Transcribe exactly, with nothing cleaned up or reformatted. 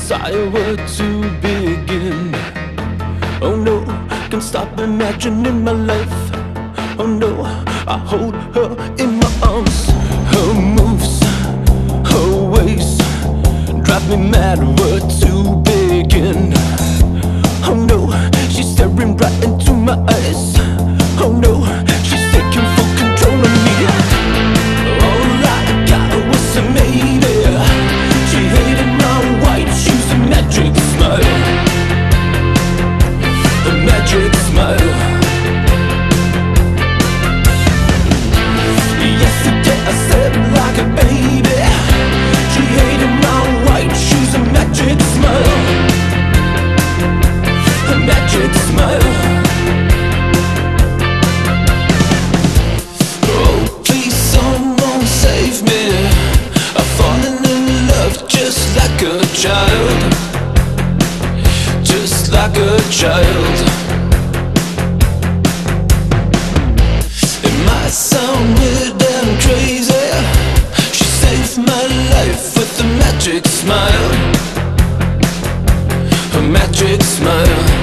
desire where to begin. Oh no, can't stop imagining my life. Oh no, I hold her in my arms. Her moves, her ways drive me mad where to begin. Oh no, she's staring right into my eyes. Oh no, she's taking full control of me. All I got was a maybe. She hated my white shoes, a magic smile. A magic smile. Yesterday I slept like a baby. She hated my white shoes, a magic smile. A magic smile. Oh, please someone save me. I've fallen in love just like a child. Just like a child. It might sound weird and crazy. She saved my life with a magic smile. A magic smile.